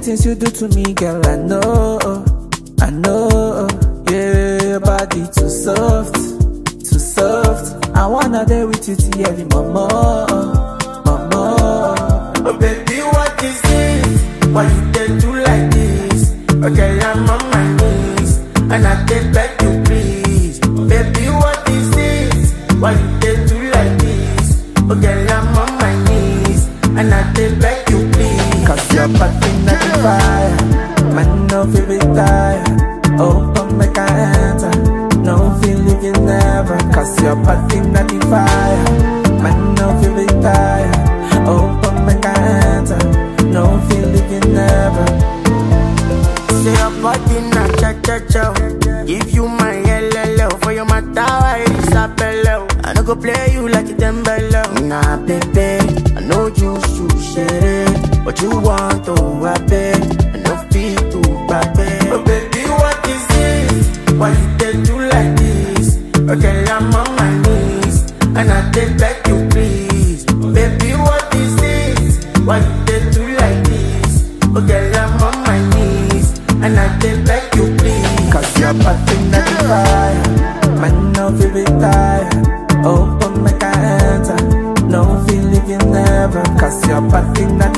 things you do to me, girl, I know. Yeah, your body too soft. I wanna day with you till every mama. Oh baby, what is this? Why you dey do like this? Okay, I'm on my knees, and I take back you please. Baby, what is this? Why you dey do like this? Okay, I'm on my knees, and I take back you please. Cause your body not the fire, man no feel retire. Open make I enter, no feel if you never. Cause your body not the fire, man no feel retire. Open make I enter, no feel if you never. Say your body not cha-cha-cha. Give you my LLO. For your matter, it's a bello. I no go play you like a dembello. Nah, baby, I know you should share it, but you want to beg. I no feel to baby. Oh baby, what is this? Why you dey do like this? Okay, I'm on my knees, and I take back you please. Baby, what is this? Why you dey do like this? Okay, I'm on my knees, and I take back you please. Cause your body not the fire, man no feel retire. Open make I enter, no feel if you never. Cause your body not